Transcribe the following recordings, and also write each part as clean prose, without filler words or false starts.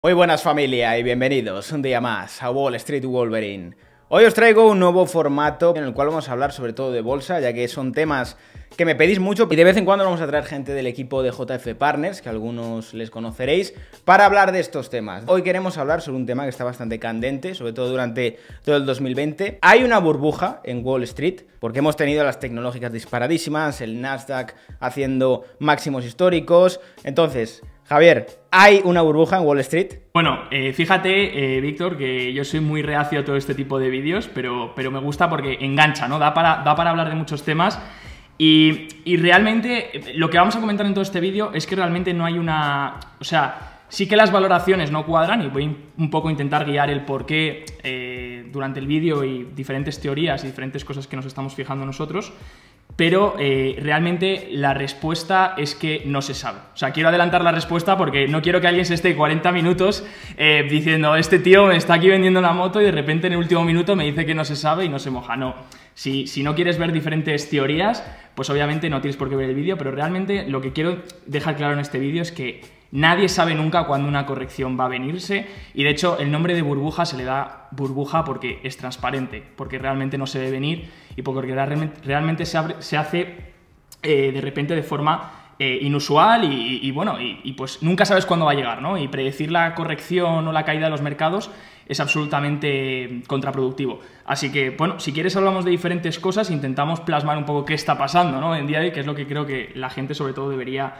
Muy buenas familia y bienvenidos un día más a Wall Street Wolverine. Hoy os traigo un nuevo formato en el cual vamos a hablar sobre todo de bolsa, ya que son temas que me pedís mucho y de vez en cuando vamos a traer gente del equipo de JF Partners, que algunos les conoceréis, para hablar de estos temas. Hoy queremos hablar sobre un tema que está bastante candente, sobre todo durante todo el 2020. Hay una burbuja en Wall Street, porque hemos tenido las tecnológicas disparadísimas, el Nasdaq haciendo máximos históricos. Entonces, Javier, ¿hay una burbuja en Wall Street? Bueno, fíjate, Víctor, que yo soy muy reacio a todo este tipo de vídeos, pero me gusta porque engancha, ¿no? Da para hablar de muchos temas y realmente lo que vamos a comentar en todo este vídeo es que realmente no hay una... O sea, sí que las valoraciones no cuadran y voy un poco a intentar guiar el porqué durante el vídeo y diferentes teorías y diferentes cosas que nos estamos fijando nosotros. Pero realmente la respuesta es que no se sabe. O sea, quiero adelantar la respuesta porque no quiero que alguien se esté 40 minutos diciendo este tío me está aquí vendiendo la moto y de repente en el último minuto me dice que no se sabe y no se moja. No, si no quieres ver diferentes teorías, pues obviamente no tienes por qué ver el vídeo, pero realmente lo que quiero dejar claro en este vídeo es que nadie sabe nunca cuándo una corrección va a venirse y de hecho el nombre de burbuja se le da burbuja porque es transparente, porque realmente no se ve venir y porque realmente se hace de repente de forma inusual y pues nunca sabes cuándo va a llegar, ¿no? Y predecir la corrección o la caída de los mercados es absolutamente contraproductivo. Así que, bueno, si quieres hablamos de diferentes cosas, intentamos plasmar un poco qué está pasando, ¿no? En día de hoy, que es lo que creo que la gente sobre todo debería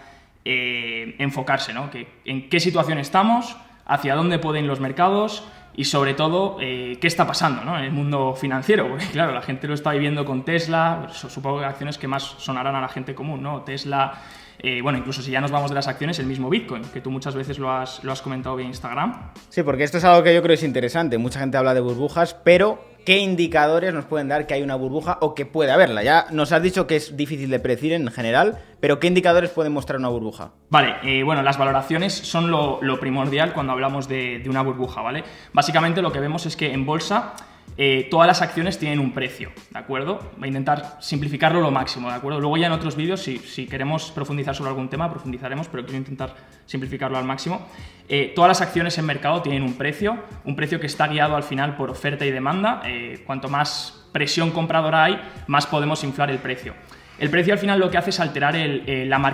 enfocarse, ¿no? En qué situación estamos, hacia dónde pueden los mercados y sobre todo qué está pasando, ¿no? En el mundo financiero, porque claro, la gente lo está viviendo con Tesla, supongo que acciones que más sonarán a la gente común, ¿no? Tesla, bueno, incluso si ya nos vamos de las acciones, el mismo Bitcoin, que tú muchas veces lo has comentado vía Instagram. Sí, porque esto es algo que yo creo es interesante. Mucha gente habla de burbujas, pero ¿qué indicadores nos pueden dar que hay una burbuja o que puede haberla? Ya nos has dicho que es difícil de predecir en general, pero ¿qué indicadores pueden mostrar una burbuja? Vale, bueno, las valoraciones son lo primordial cuando hablamos de una burbuja, ¿vale? Básicamente lo que vemos es que en bolsa todas las acciones tienen un precio, ¿de acuerdo? Voy a intentar simplificarlo lo máximo, ¿de acuerdo? Luego ya en otros vídeos, si queremos profundizar sobre algún tema, profundizaremos, pero quiero intentar simplificarlo al máximo. Todas las acciones en mercado tienen un precio que está guiado al final por oferta y demanda. Cuanto más presión compradora hay, más podemos inflar el precio. El precio al final lo que hace es alterar lo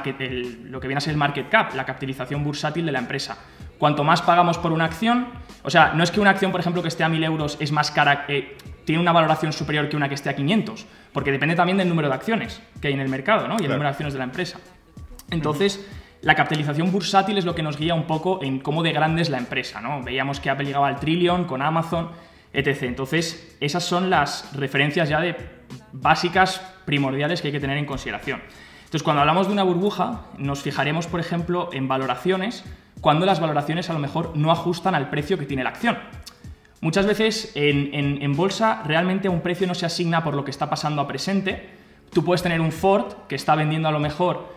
que viene a ser el market cap, la capitalización bursátil de la empresa. Cuanto más pagamos por una acción, o sea, no es que una acción, por ejemplo, que esté a 1.000 euros es más cara, tiene una valoración superior que una que esté a 500, porque depende también del número de acciones que hay en el mercado, ¿no? Y el número de acciones de la empresa. Entonces, la capitalización bursátil es lo que nos guía un poco en cómo de grande es la empresa, ¿no? Veíamos que Apple llegaba al trillón con Amazon, etc. Entonces, esas son las referencias ya de básicas, primordiales que hay que tener en consideración. Entonces, cuando hablamos de una burbuja, nos fijaremos, por ejemplo, en valoraciones, cuando las valoraciones a lo mejor no ajustan al precio que tiene la acción. Muchas veces en bolsa realmente un precio no se asigna por lo que está pasando a presente. Tú puedes tener un Ford que está vendiendo a lo mejor,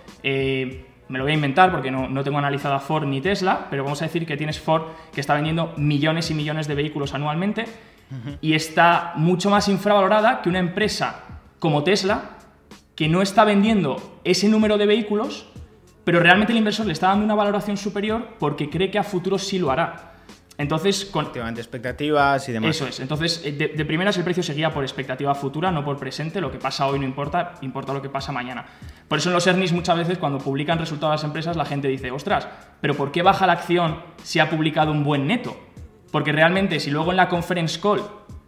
me lo voy a inventar porque no tengo analizado a Ford ni Tesla, pero vamos a decir que tienes Ford que está vendiendo millones y millones de vehículos anualmente y está mucho más infravalorada que una empresa como Tesla que no está vendiendo ese número de vehículos, pero realmente el inversor le está dando una valoración superior porque cree que a futuro sí lo hará. Entonces, efectivamente, expectativas y demás. Eso es. Entonces, de primeras el precio se guía por expectativa futura, no por presente. Lo que pasa hoy no importa, importa lo que pasa mañana. Por eso en los earnings muchas veces cuando publican resultados las empresas la gente dice, ostras, pero ¿por qué baja la acción si ha publicado un buen neto? Porque realmente si luego en la conference call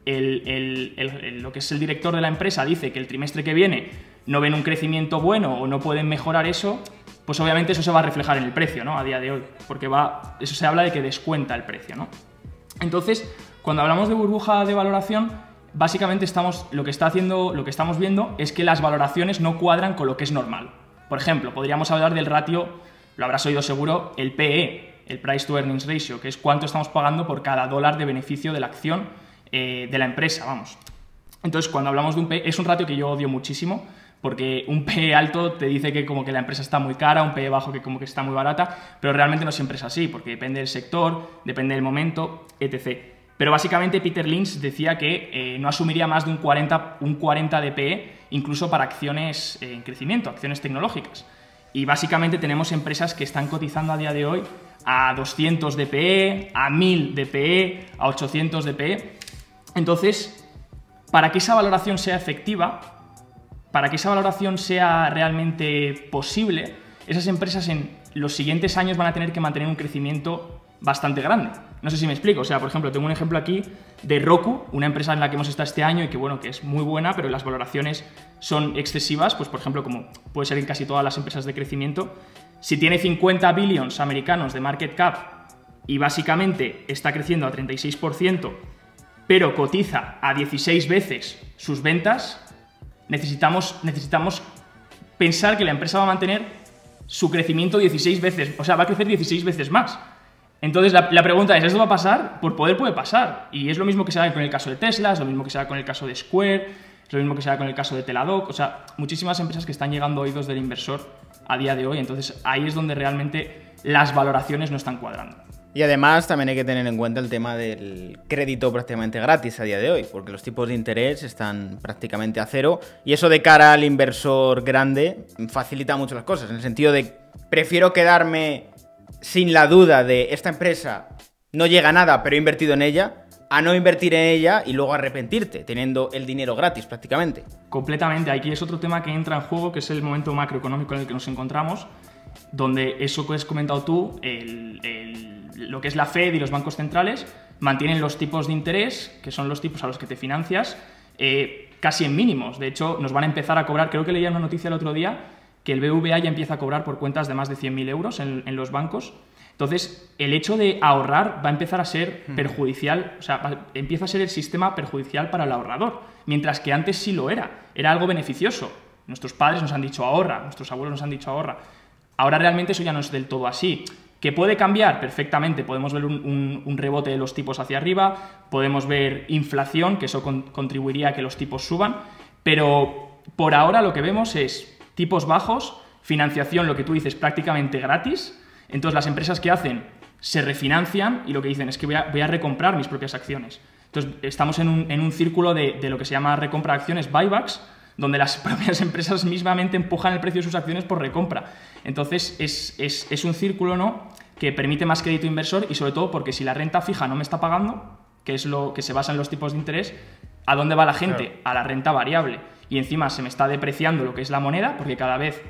lo que es el director de la empresa dice que el trimestre que viene no ven un crecimiento bueno o no pueden mejorar eso, pues obviamente eso se va a reflejar en el precio, ¿no? A día de hoy, porque eso se habla de que descuenta el precio, ¿no? Entonces, cuando hablamos de burbuja de valoración, básicamente lo que estamos viendo es que las valoraciones no cuadran con lo que es normal. Por ejemplo, podríamos hablar del ratio, lo habrás oído seguro, el PE, el Price to Earnings Ratio, que es cuánto estamos pagando por cada dólar de beneficio de la acción de la empresa, vamos. Entonces, cuando hablamos de un PE, es un ratio que yo odio muchísimo, porque un PE alto te dice que como que la empresa está muy cara, un PE bajo que como que está muy barata, pero realmente no siempre es así, porque depende del sector, depende del momento, etc. Pero básicamente Peter Lynch decía que no asumiría más de un 40 de PE, incluso para acciones en crecimiento, acciones tecnológicas. Y básicamente tenemos empresas que están cotizando a día de hoy a 200 de PE, a 1000 de PE, a 800 de PE. Entonces, para que esa valoración sea efectiva, para que esa valoración sea realmente posible, esas empresas en los siguientes años van a tener que mantener un crecimiento bastante grande. No sé si me explico. O sea, por ejemplo, tengo un ejemplo aquí de Roku, una empresa en la que hemos estado este año y que, bueno, que es muy buena, pero las valoraciones son excesivas, pues por ejemplo, como puede ser en casi todas las empresas de crecimiento. Si tiene 50 billions americanos de market cap y básicamente está creciendo a 36%, pero cotiza a 16 veces sus ventas, necesitamos pensar que la empresa va a mantener su crecimiento 16 veces, o sea, va a crecer 16 veces más. Entonces la pregunta es, ¿esto va a pasar? Por poder puede pasar. Y es lo mismo que se da con el caso de Tesla, es lo mismo que se da con el caso de Square, es lo mismo que se da con el caso de Teladoc. O sea, muchísimas empresas que están llegando a oídos del inversor a día de hoy. Entonces ahí es donde realmente las valoraciones no están cuadrando. Y además también hay que tener en cuenta el tema del crédito prácticamente gratis a día de hoy, porque los tipos de interés están prácticamente a cero y eso de cara al inversor grande facilita mucho las cosas, en el sentido de prefiero quedarme sin la duda de esta empresa no llega a nada pero he invertido en ella, a no invertir en ella y luego arrepentirte teniendo el dinero gratis prácticamente. Completamente, aquí es otro tema que entra en juego, que es el momento macroeconómico en el que nos encontramos, donde eso que has comentado tú, lo que es la Fed y los bancos centrales mantienen los tipos de interés, que son los tipos a los que te financias, casi en mínimos. De hecho, nos van a empezar a cobrar, creo que leía una noticia el otro día, que el BBVA ya empieza a cobrar por cuentas de más de 100.000 euros en los bancos. Entonces, el hecho de ahorrar va a empezar a ser perjudicial, o sea, empieza a ser el sistema perjudicial para el ahorrador, mientras que antes sí lo era algo beneficioso. Nuestros padres nos han dicho ahorra, nuestros abuelos nos han dicho ahorra. Ahora realmente eso ya no es del todo así. ¿Que puede cambiar? Perfectamente. Podemos ver un rebote de los tipos hacia arriba, podemos ver inflación, que eso contribuiría a que los tipos suban, pero por ahora lo que vemos es tipos bajos, financiación, lo que tú dices, prácticamente gratis. Entonces las empresas que hacen se refinancian y lo que dicen es que voy a recomprar mis propias acciones. Entonces estamos en un círculo de lo que se llama recompra de acciones, buybacks, donde las propias empresas mismamente empujan el precio de sus acciones por recompra. Entonces es un círculo, ¿no?, que permite más crédito inversor y sobre todo porque si la renta fija no me está pagando, que es lo que se basa en los tipos de interés, ¿a dónde va la gente? Claro. A la renta variable. Y encima se me está depreciando lo que es la moneda, porque cada vez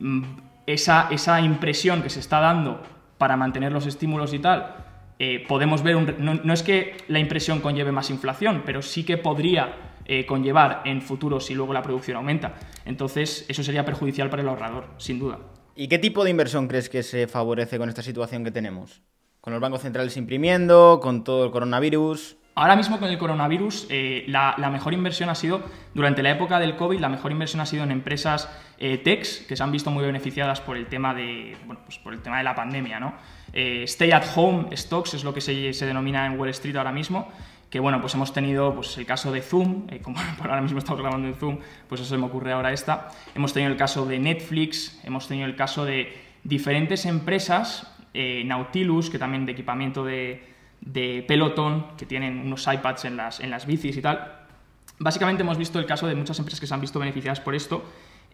esa impresión que se está dando para mantener los estímulos y tal, podemos ver, no es que la impresión conlleve más inflación, pero sí que podría conllevar en futuro si luego la producción aumenta. Entonces eso sería perjudicial para el ahorrador, sin duda. ¿Y qué tipo de inversión crees que se favorece con esta situación que tenemos? ¿Con los bancos centrales imprimiendo? ¿Con todo el coronavirus? Ahora mismo con el coronavirus, la mejor inversión ha sido, durante la época del COVID, la mejor inversión ha sido en empresas techs que se han visto muy beneficiadas por el tema de, bueno, pues por el tema de la pandemia, ¿no? Stay at home stocks es lo que se denomina en Wall Street ahora mismo, que bueno, pues hemos tenido pues, el caso de Zoom, como ahora mismo estamos grabando en Zoom, pues eso se me ocurre ahora esta. Hemos tenido el caso de Netflix, hemos tenido el caso de diferentes empresas, Nautilus, que también de equipamiento de Peloton, que tienen unos iPads en las bicis y tal. Básicamente hemos visto el caso de muchas empresas que se han visto beneficiadas por esto,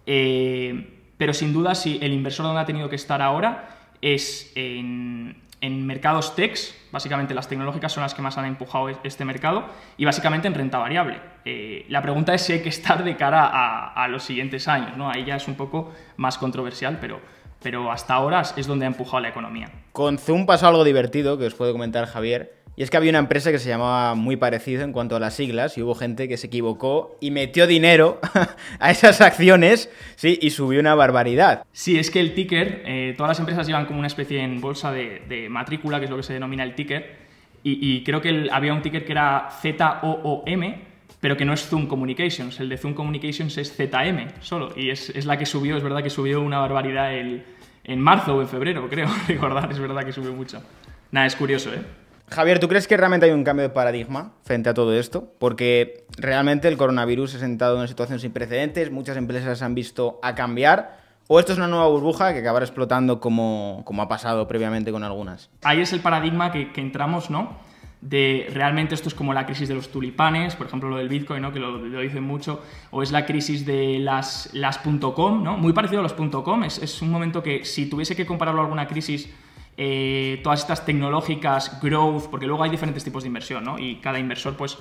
pero sin duda si el inversor donde ha tenido que estar ahora es en mercados techs. Básicamente las tecnológicas son las que más han empujado este mercado y básicamente en renta variable. La pregunta es si hay que estar de cara a los siguientes años, ¿no? Ahí ya es un poco más controversial, pero hasta ahora es donde ha empujado la economía. Con Zoom pasó algo divertido que os puede comentar Javier, y es que había una empresa que se llamaba muy parecido en cuanto a las siglas y hubo gente que se equivocó y metió dinero a esas acciones, sí, y subió una barbaridad. Sí, es que el ticker, todas las empresas llevan como una especie en bolsa de matrícula, que es lo que se denomina el ticker, y creo que había un ticker que era ZOOM, pero que no es Zoom Communications. El de Zoom Communications es ZM solo, y es la que subió, es verdad que subió una barbaridad en marzo o en febrero, creo recordar, es verdad que subió mucho. Nada, es curioso, ¿eh? Javier, ¿tú crees que realmente hay un cambio de paradigma frente a todo esto? Porque realmente el coronavirus se ha sentado en una situación sin precedentes, muchas empresas se han visto a cambiar, ¿o esto es una nueva burbuja que acabará explotando como ha pasado previamente con algunas? Ahí es el paradigma que entramos, ¿no? de realmente esto es como la crisis de los tulipanes, por ejemplo lo del Bitcoin, ¿no? Que lo dicen mucho, o es la crisis de las .com, ¿no? Muy parecido a los .com, es un momento que si tuviese que compararlo a alguna crisis, todas estas tecnológicas, growth, porque luego hay diferentes tipos de inversión, ¿no? Y cada inversor pues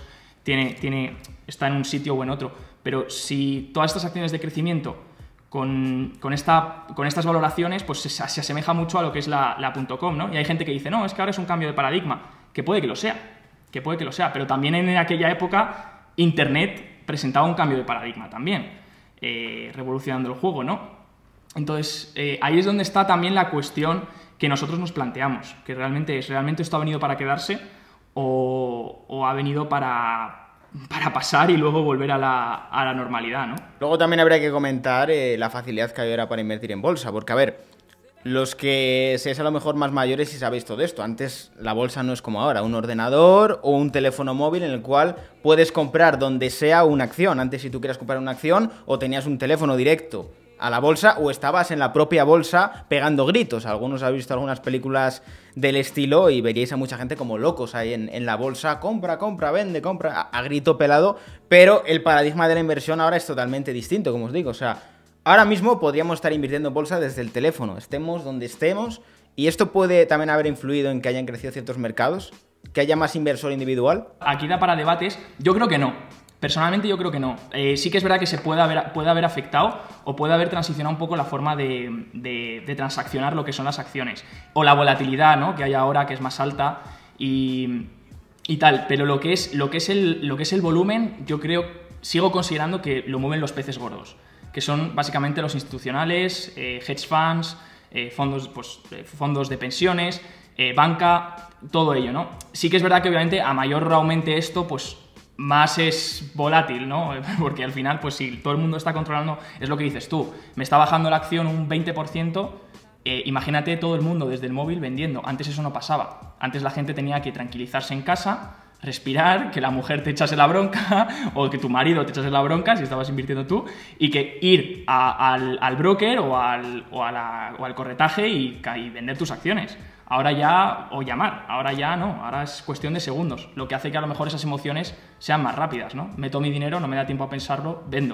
está en un sitio o en otro, pero si todas estas acciones de crecimiento con estas valoraciones pues se asemeja mucho a lo que es la .com, ¿no? Y hay gente que dice, no, es que ahora es un cambio de paradigma, que puede que lo sea, pero también en aquella época Internet presentaba un cambio de paradigma también, revolucionando el juego, ¿no? Entonces, ahí es donde está también la cuestión que nosotros nos planteamos, que realmente esto ha venido para quedarse o ha venido para pasar y luego volver a la normalidad, ¿no? Luego también habría que comentar la facilidad que hay ahora para invertir en bolsa, porque a ver, los que seáis a lo mejor más mayores y sabéis todo esto, antes la bolsa no es como ahora, un ordenador o un teléfono móvil en el cual puedes comprar donde sea una acción. Antes si tú quieres comprar una acción o tenías un teléfono directo a la bolsa o estabas en la propia bolsa pegando gritos. Algunos habéis visto algunas películas del estilo y veríais a mucha gente como locos ahí en la bolsa, compra, vende, compra, a grito pelado, pero el paradigma de la inversión ahora es totalmente distinto, como os digo, o sea, ahora mismo podríamos estar invirtiendo en bolsa desde el teléfono, estemos donde estemos, y esto puede también haber influido en que hayan crecido ciertos mercados, que haya más inversor individual. Aquí da para debates, yo creo que no. Personalmente yo creo que no. Sí que es verdad que se puede haber afectado o puede haber transicionado un poco la forma de transaccionar lo que son las acciones. O la volatilidad, ¿no? Que hay ahora, que es más alta y tal. Pero lo que es el volumen, yo sigo considerando que lo mueven los peces gordos, que son básicamente los institucionales, hedge funds, fondos de pensiones, banca, todo ello, ¿no? Sí que es verdad que obviamente a mayor aumente esto, pues más es volátil, ¿no? Porque al final, pues si todo el mundo está controlando, es lo que dices tú, me está bajando la acción un 20%, imagínate todo el mundo desde el móvil vendiendo. Antes eso no pasaba. Antes la gente tenía que tranquilizarse en casa, respirar, que la mujer te echase la bronca o que tu marido te echase la bronca si estabas invirtiendo tú, y que ir al broker o al corretaje y vender tus acciones. Ahora ya, o llamar, ahora ya no, ahora es cuestión de segundos, lo que hace que a lo mejor esas emociones sean más rápidas, ¿no? Meto mi dinero, no me da tiempo a pensarlo, vendo.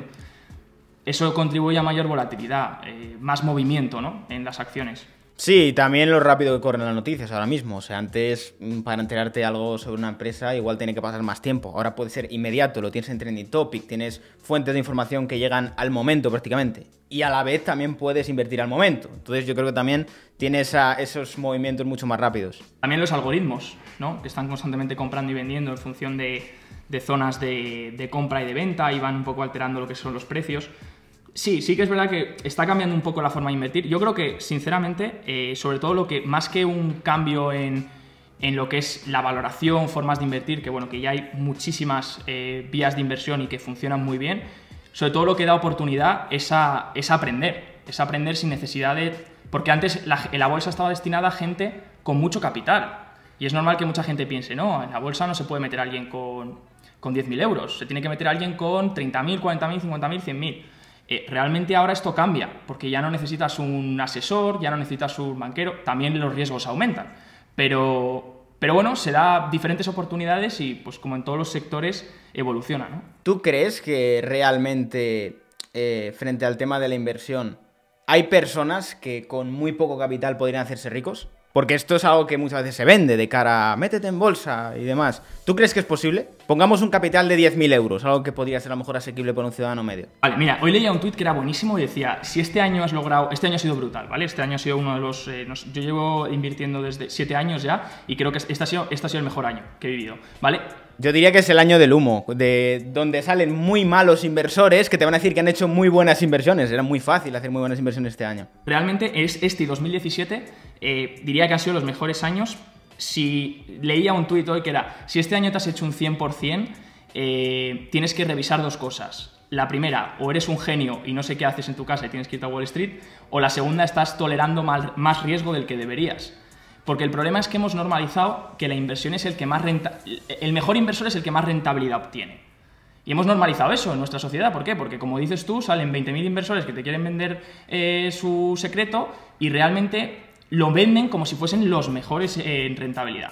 Eso contribuye a mayor volatilidad, más movimiento, ¿no? En las acciones. Sí, también lo rápido que corren las noticias ahora mismo. O sea, antes para enterarte algo sobre una empresa igual tiene que pasar más tiempo. Ahora puede ser inmediato, lo tienes en Trending Topic, tienes fuentes de información que llegan al momento prácticamente. Y a la vez también puedes invertir al momento. Entonces yo creo que también tienes esos movimientos mucho más rápidos. También los algoritmos, ¿no? Que están constantemente comprando y vendiendo en función de zonas de compra y de venta y van un poco alterando lo que son los precios. Sí que es verdad que está cambiando un poco la forma de invertir. Yo creo que, sinceramente, sobre todo más que un cambio en lo que es la valoración, formas de invertir, que bueno, que ya hay muchísimas vías de inversión y que funcionan muy bien, sobre todo lo que da oportunidad es aprender sin necesidad de... Porque antes la bolsa estaba destinada a gente con mucho capital. Y es normal que mucha gente piense, no, en la bolsa no se puede meter a alguien con 10.000 euros, se tiene que meter a alguien con 30.000, 40.000, 50.000, 100.000. Realmente ahora esto cambia, porque ya no necesitas un asesor, ya no necesitas un banquero, también los riesgos aumentan. Pero bueno, se da diferentes oportunidades y pues como en todos los sectores evoluciona, ¿no? ¿Tú crees que realmente frente al tema de la inversión hay personas que con muy poco capital podrían hacerse ricos? Porque esto es algo que muchas veces se vende de cara a métete en bolsa y demás. ¿Tú crees que es posible? Pongamos un capital de 10.000 euros, algo que podría ser a lo mejor asequible por un ciudadano medio. Vale, mira, hoy leía un tuit que era buenísimo y decía, si este año has logrado... Este año ha sido brutal, ¿vale? Este año ha sido uno de los... yo llevo invirtiendo desde 7 años ya y creo que este ha sido el mejor año que he vivido, ¿vale? Yo diría que es el año del humo, de donde salen muy malos inversores que te van a decir que han hecho muy buenas inversiones. Era muy fácil hacer muy buenas inversiones este año. Realmente es este y 2017, diría que han sido los mejores años. Si leía un tuit hoy que era, si este año te has hecho un 100%, tienes que revisar dos cosas. La primera, o eres un genio y no sé qué haces en tu casa y tienes que irte a Wall Street, o la segunda, estás tolerando más riesgo del que deberías. Porque el problema es que hemos normalizado que la inversión es el que más el mejor inversor es el que más rentabilidad obtiene. Y hemos normalizado eso en nuestra sociedad. ¿Por qué? Porque, como dices tú, salen 20.000 inversores que te quieren vender su secreto y realmente lo venden como si fuesen los mejores en rentabilidad.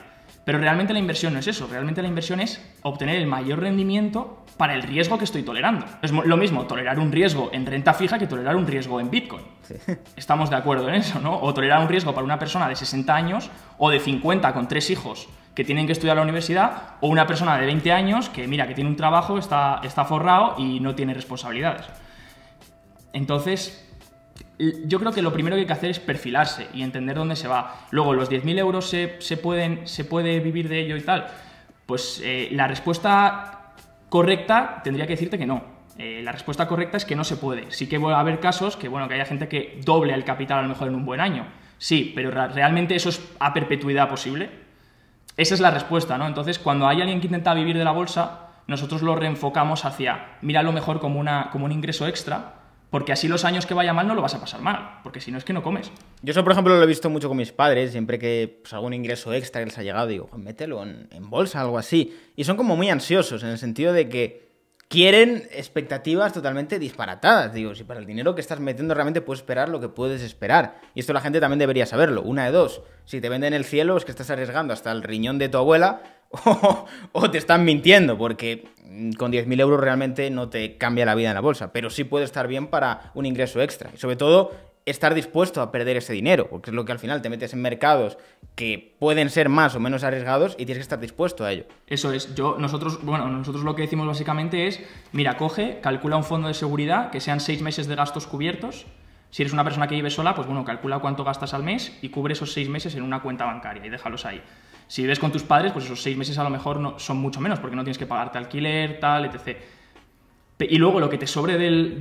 Pero realmente la inversión no es eso, realmente la inversión es obtener el mayor rendimiento para el riesgo que estoy tolerando. Es lo mismo tolerar un riesgo en renta fija que tolerar un riesgo en Bitcoin. Sí. Estamos de acuerdo en eso, ¿no? O tolerar un riesgo para una persona de 60 años o de 50 con 3 hijos que tienen que estudiar a la universidad, o una persona de 20 años que, mira, que tiene un trabajo, está forrado y no tiene responsabilidades. Entonces, yo creo que lo primero que hay que hacer es perfilarse y entender dónde se va. Luego, los 10.000 euros se puede vivir de ello y tal. Pues la respuesta correcta tendría que decirte que no. La respuesta correcta es que no se puede. Sí que va a haber casos que, bueno, que haya gente que doble el capital a lo mejor en un buen año. Sí, pero ¿realmente eso es a perpetuidad posible? Esa es la respuesta, ¿no? Entonces, cuando hay alguien que intenta vivir de la bolsa, nosotros lo reenfocamos hacia, míralo mejor como un ingreso extra, porque así los años que vaya mal no lo vas a pasar mal, porque si no es que no comes. Yo eso, por ejemplo, lo he visto mucho con mis padres, siempre que pues, algún ingreso extra que les ha llegado, digo, mételo en bolsa, algo así. Y son como muy ansiosos, en el sentido de que quieren expectativas totalmente disparatadas. Digo, si para el dinero que estás metiendo realmente puedes esperar lo que puedes esperar. Y esto la gente también debería saberlo. Una de dos. Si te venden el cielo es que estás arriesgando hasta el riñón de tu abuela o te están mintiendo, porque con 10.000 euros realmente no te cambia la vida en la bolsa, pero sí puede estar bien para un ingreso extra. Y sobre todo, estar dispuesto a perder ese dinero, porque es lo que al final te metes en mercados que pueden ser más o menos arriesgados y tienes que estar dispuesto a ello. Eso es. Nosotros lo que decimos básicamente es, mira, calcula un fondo de seguridad que sean 6 meses de gastos cubiertos. Si eres una persona que vive sola, pues bueno, calcula cuánto gastas al mes y cubre esos 6 meses en una cuenta bancaria y déjalos ahí. Si vives con tus padres, pues esos 6 meses a lo mejor no, son mucho menos, porque no tienes que pagarte alquiler, tal, etc. Y luego lo que te sobre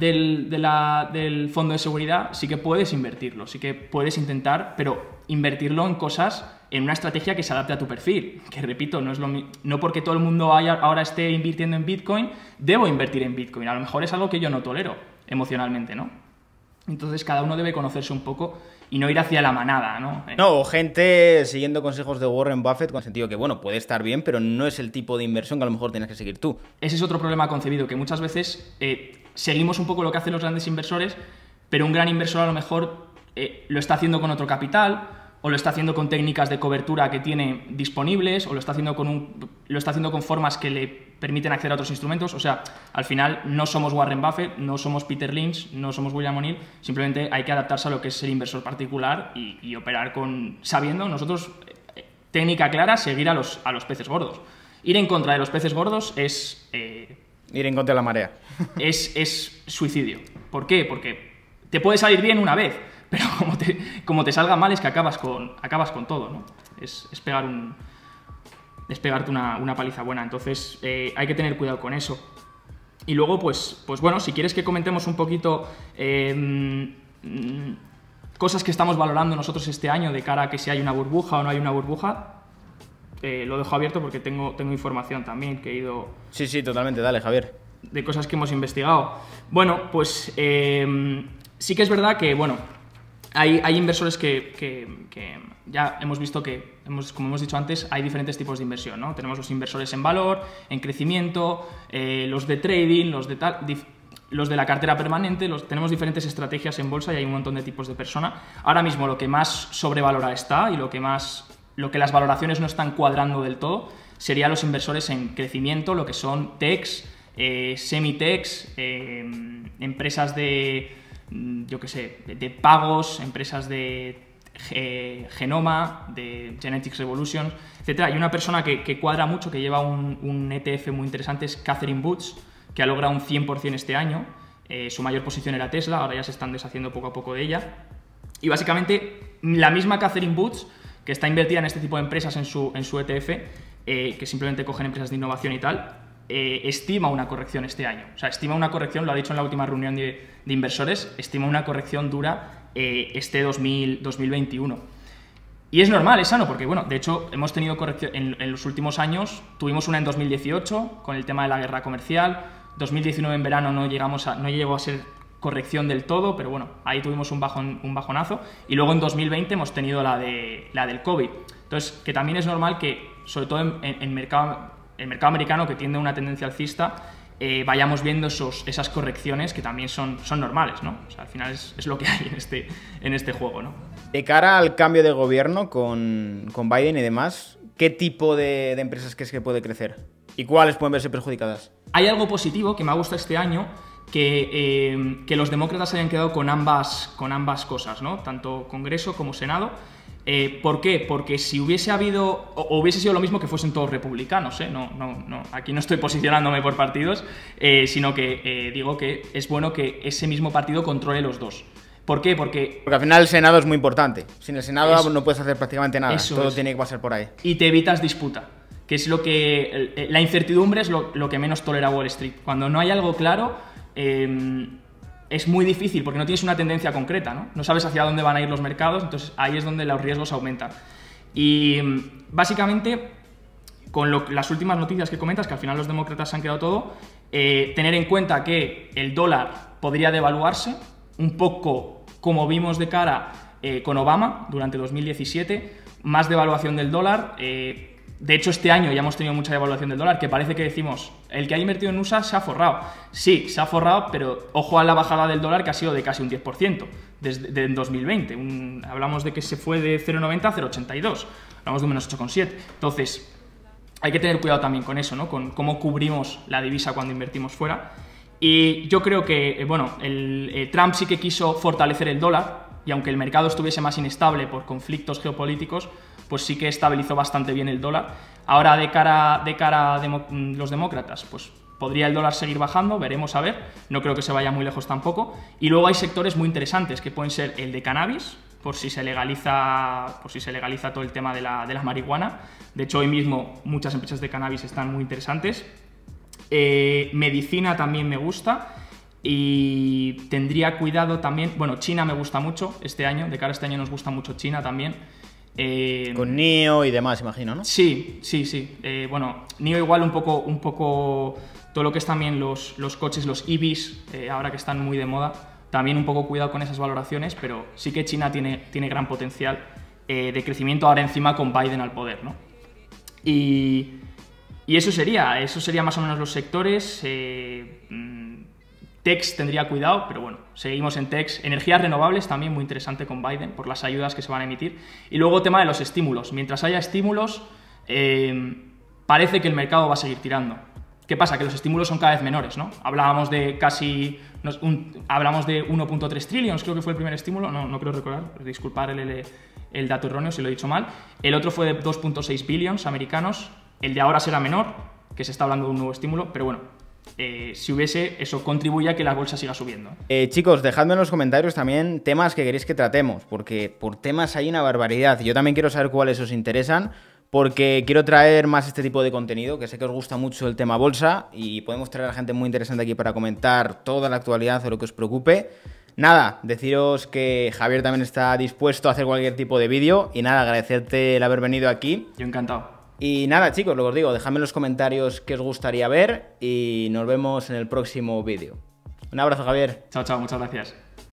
del fondo de seguridad sí que puedes invertirlo, sí que puedes intentar, pero invertirlo en cosas, en una estrategia que se adapte a tu perfil. Que repito, no porque todo el mundo ahora esté invirtiendo en Bitcoin, debo invertir en Bitcoin. A lo mejor es algo que yo no tolero emocionalmente, ¿no? Entonces cada uno debe conocerse un poco y no ir hacia la manada, ¿no? No, o gente siguiendo consejos de Warren Buffett con el sentido que, bueno, puede estar bien, pero no es el tipo de inversión que a lo mejor tienes que seguir tú. Ese es otro problema concebido, que muchas veces seguimos un poco lo que hacen los grandes inversores, pero un gran inversor a lo mejor lo está haciendo con otro capital, o lo está haciendo con técnicas de cobertura que tiene disponibles, o lo está haciendo con formas que le permiten acceder a otros instrumentos. O sea, al final no somos Warren Buffett, no somos Peter Lynch, no somos William O'Neill, simplemente hay que adaptarse a lo que es el inversor particular y operar sabiendo nosotros, técnica clara, seguir a los peces gordos. Ir en contra de los peces gordos es... ir en contra de la marea. Es suicidio. ¿Por qué? Porque te puede salir bien una vez, pero como te salga mal es que acabas con todo, ¿no? Es pegarte una paliza buena. Entonces hay que tener cuidado con eso. Y luego, pues bueno, si quieres que comentemos un poquito cosas que estamos valorando nosotros este año de cara a que si hay una burbuja o no hay una burbuja, lo dejo abierto porque tengo información también que he ido... Sí, totalmente. Dale, Javier. De cosas que hemos investigado. Bueno, pues sí que es verdad que, bueno, hay inversores que ya hemos visto que, como hemos dicho antes, hay diferentes tipos de inversión, ¿no? Tenemos los inversores en valor, en crecimiento, los de trading, los de la cartera permanente, tenemos diferentes estrategias en bolsa y hay un montón de tipos de persona. Ahora mismo lo que más sobrevalorado está y lo que las valoraciones no están cuadrando del todo serían los inversores en crecimiento, lo que son techs, semi-techs, empresas de pagos, empresas de genoma, de Genetics Revolution, etc. Hay una persona que cuadra mucho, que lleva un ETF muy interesante, es Catherine Woods, que ha logrado un 100% este año. Su mayor posición era Tesla, ahora ya se están deshaciendo poco a poco de ella. Y básicamente la misma Catherine Woods, que está invertida en este tipo de empresas en su ETF, que simplemente cogen empresas de innovación y tal, estima una corrección este año. O sea, estima una corrección, lo ha dicho en la última reunión de inversores, estima una corrección dura este 2021. Y es normal, es sano, porque, bueno, de hecho, hemos tenido corrección en los últimos años. Tuvimos una en 2018 con el tema de la guerra comercial. 2019 en verano no llegó a ser corrección del todo, pero bueno, ahí tuvimos un bajonazo. Y luego en 2020 hemos tenido la del COVID. Entonces, que también es normal que, sobre todo en el mercado americano, que tiende a una tendencia alcista, vayamos viendo esas correcciones que también son normales, ¿no? O sea, al final es lo que hay en este juego, ¿no? De cara al cambio de gobierno con Biden y demás, ¿qué tipo de empresas crees que puede crecer? ¿Y cuáles pueden verse perjudicadas? Hay algo positivo que me ha gustado este año, que los demócratas hayan quedado con ambas cosas, ¿no? Tanto Congreso como Senado. ¿Por qué? Porque si hubiese habido, o hubiese sido lo mismo que fuesen todos republicanos, no, aquí no estoy posicionándome por partidos, sino que digo que es bueno que ese mismo partido controle los dos. ¿Por qué? Porque al final el Senado es muy importante. Sin el Senado no puedes hacer prácticamente nada. Todo tiene que pasar por ahí. Y te evitas disputa, que es lo que... La incertidumbre es lo que menos tolera Wall Street. Cuando no hay algo claro, es muy difícil porque no tienes una tendencia concreta, ¿no? No sabes hacia dónde van a ir los mercados, entonces ahí es donde los riesgos aumentan. Y básicamente, con las últimas noticias que comentas, que al final los demócratas se han quedado todo, tener en cuenta que el dólar podría devaluarse, un poco como vimos de cara con Obama durante 2017, más devaluación del dólar. De hecho, este año ya hemos tenido mucha devaluación del dólar, que parece que decimos, el que ha invertido en USA se ha forrado. Sí, se ha forrado, pero ojo a la bajada del dólar, que ha sido de casi un 10% desde 2020. Hablamos de que se fue de 0,90 a 0,82. Hablamos de un menos 8,7. Entonces, hay que tener cuidado también con eso, ¿no? Con cómo cubrimos la divisa cuando invertimos fuera. Y yo creo que, bueno, Trump sí que quiso fortalecer el dólar, y aunque el mercado estuviese más inestable por conflictos geopolíticos, pues sí que estabilizó bastante bien el dólar. Ahora, de cara a los demócratas, pues podría el dólar seguir bajando, veremos a ver, no creo que se vaya muy lejos tampoco. Y luego hay sectores muy interesantes, que pueden ser el de cannabis, por si se legaliza todo el tema de la marihuana. De hecho, hoy mismo muchas empresas de cannabis están muy interesantes. Medicina también me gusta. Y tendría cuidado también, bueno, China me gusta mucho este año, de cara a este año nos gusta mucho China también. Con NIO y demás, imagino, ¿no? Sí. Bueno, NIO igual un poco todo lo que es también los coches, los EVs, ahora que están muy de moda, también un poco cuidado con esas valoraciones, pero sí que China tiene gran potencial de crecimiento ahora encima con Biden al poder, ¿no? Y eso sería más o menos los sectores. Techs tendría cuidado, pero bueno, seguimos en Techs. Energías renovables también muy interesante con Biden por las ayudas que se van a emitir. Y luego tema de los estímulos. Mientras haya estímulos, parece que el mercado va a seguir tirando. ¿Qué pasa? Que los estímulos son cada vez menores, ¿no? Hablábamos de 1.3 trillions, creo que fue el primer estímulo, no creo recordar, disculpar el dato erróneo si lo he dicho mal. El otro fue de 2.6 billions americanos, el de ahora será menor, que se está hablando de un nuevo estímulo, pero bueno, si hubiese, eso contribuye a que la bolsa siga subiendo. Chicos, dejadme en los comentarios también temas que queréis que tratemos, porque por temas hay una barbaridad. Yo también quiero saber cuáles os interesan, porque quiero traer más este tipo de contenido, que sé que os gusta mucho el tema bolsa y podemos traer a gente muy interesante aquí para comentar toda la actualidad o lo que os preocupe. Nada, deciros que Javier también está dispuesto a hacer cualquier tipo de vídeo y nada, agradecerte el haber venido aquí. Yo encantado. Y nada, chicos, lo que os digo, dejadme en los comentarios qué os gustaría ver y nos vemos en el próximo vídeo. Un abrazo, Javier. Chao, muchas gracias.